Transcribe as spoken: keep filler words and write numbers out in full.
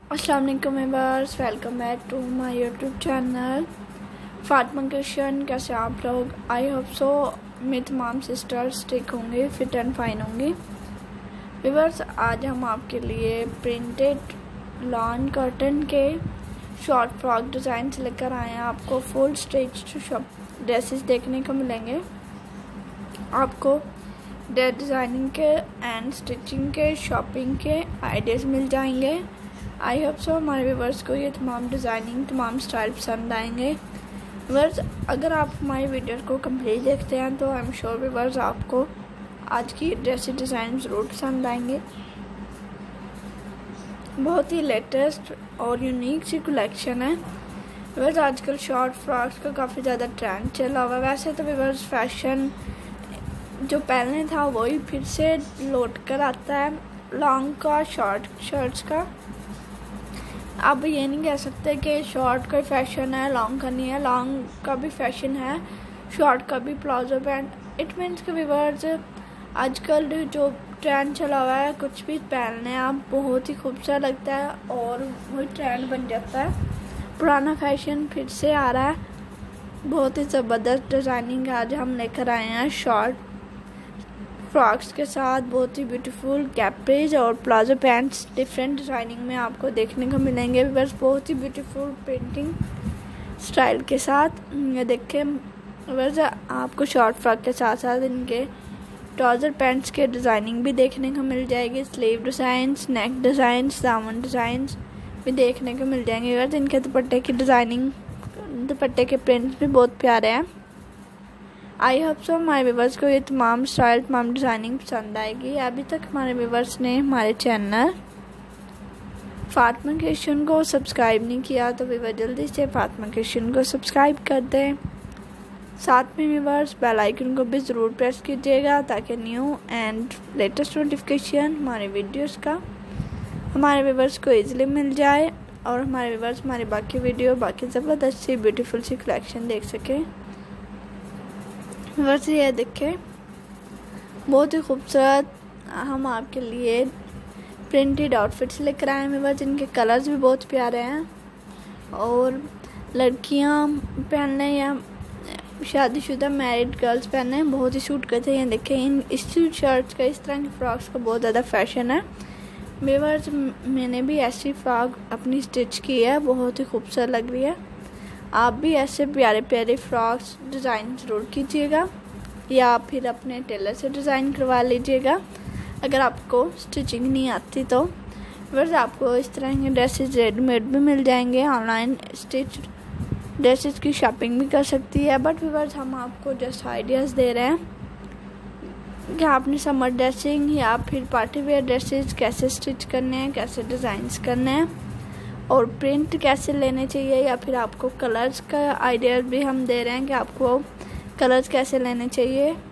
अस्सलाम वालेकुम viewers, welcome back to my YouTube channel Fatima creation. कैसे आप लोग? आई होप सो मेरी तमाम सिस्टर्स ठीक होंगे, फिट एंड फाइन होंगी। व्यूअर्स, आज हम आपके लिए प्रिंटेड लॉन कॉटन के शॉर्ट फ्रॉक डिज़ाइन लेकर आए हैं। आपको फुल स्टिच ड्रेसेस देखने को मिलेंगे। आपको डिज़ाइनिंग के एंड स्टिचिंग के, शॉपिंग के आइडियाज़ मिल जाएंगे। आई होप सो हमारे व्यूवर्स को ये तमाम डिज़ाइनिंग, तमाम स्टाइल पसंद आएंगे। व्यूवर्स, अगर आप हमारी वीडियो को कंप्लीट देखते हैं तो आई एम श्योर व्यूवर्स आपको आज की ड्रेस डिज़ाइन ज़रूर पसंद आएंगे। बहुत ही लेटेस्ट और यूनिक सी कलेक्शन है। व्यूवर्स, आजकल शॉर्ट फ्रॉक्स का काफ़ी ज़्यादा ट्रेंड चला हुआ है। वैसे तो व्यूवर्स फैशन जो पहले था वही फिर से लौट कर आता है, लॉन्ग का, शॉर्ट शर्ट्स का। अब ये नहीं कह सकते कि शॉर्ट का फैशन है, लॉन्ग का नहीं है। लॉन्ग का भी फैशन है, शॉर्ट का भी। प्लाजो पैंट, इट मीन्स के व्यूअर्स आजकल जो ट्रेंड चला हुआ है, कुछ भी पहनने आप बहुत ही खूबसूरत लगता है और वही ट्रेंड बन जाता है। पुराना फैशन फिर से आ रहा है। बहुत ही ज़बरदस्त डिज़ाइनिंग आज हम लेकर आए हैं शॉर्ट फ्रॉक्स के साथ। बहुत ही ब्यूटीफुल कैप्रीज और प्लाजो पैंट्स डिफरेंट डिज़ाइनिंग में आपको देखने को मिलेंगे। बस बहुत ही ब्यूटीफुल प्रिंटिंग स्टाइल के साथ ये देखें। बस आपको शॉर्ट फ्रॉक के साथ साथ इनके ट्राउज़र पैंट्स के डिज़ाइनिंग भी देखने को मिल जाएगी। स्लीव डिज़ाइंस, नेक डिज़ाइंस, दामन डिज़ाइंस भी देखने को मिल जाएंगे। बस इनके दुपट्टे की डिज़ाइनिंग, दुपट्टे के प्रिंट्स भी बहुत प्यारे हैं। आई होप सो हमारे व्यूवर्स को ये तमाम स्टाइल, तमाम डिज़ाइनिंग पसंद आएगी। अभी तक हमारे व्यूवर्स ने हमारे चैनल फातिमा क्रिएशन को सब्सक्राइब नहीं किया तो व्यूवर जल्दी से फातिमा क्रिएशन को सब्सक्राइब कर दें। साथ में व्यूवर्स बेल आइकन को भी ज़रूर प्रेस कीजिएगा ताकि न्यू एंड लेटेस्ट नोटिफिकेशन हमारे वीडियोस का हमारे व्यूवर्स को ईजिली मिल जाए और हमारे व्यूवर्स हमारी बाकी वीडियो, बाकी ज़बरदस्त सी ब्यूटीफुल सी कलेक्शन देख सकें। बस ये देखें, बहुत ही खूबसूरत हम आपके लिए प्रिंटेड आउटफिट्स लेकर आए हैं। बस इनके कलर्स भी बहुत प्यारे हैं और लड़कियां पहनने या शादीशुदा मैरिड गर्ल्स पहनने बहुत ही सूट करते हैं। ये देखें, इन इस शर्ट्स का, इस तरह की फ्रॉक्स का बहुत ज़्यादा फैशन है। व्यूअर्स, मैंने भी ऐसी फ्रॉक अपनी स्टिच की है, बहुत ही खूबसूरत लग रही है। आप भी ऐसे प्यारे प्यारे फ्रॉक्स डिज़ाइन ज़रूर कीजिएगा या फिर अपने टेलर से डिज़ाइन करवा लीजिएगा अगर आपको स्टिचिंग नहीं आती तो। बस आपको इस तरह के ड्रेसेस रेडीमेड भी मिल जाएंगे। ऑनलाइन स्टिच ड्रेसेस की शॉपिंग भी कर सकती है। बट व्यूअर्स, हम आपको जस्ट आइडियाज़ दे रहे हैं कि आपने समर ड्रेसिंग या फिर पार्टी वेयर ड्रेसेस कैसे स्टिच करने हैं, कैसे डिज़ाइंस करने हैं और प्रिंट कैसे लेने चाहिए, या फिर आपको कलर्स का आइडिया भी हम दे रहे हैं कि आपको कलर्स कैसे लेने चाहिए